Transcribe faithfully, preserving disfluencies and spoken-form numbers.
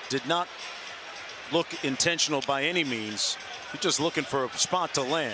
did not look intentional by any means. He's just looking for a spot to land.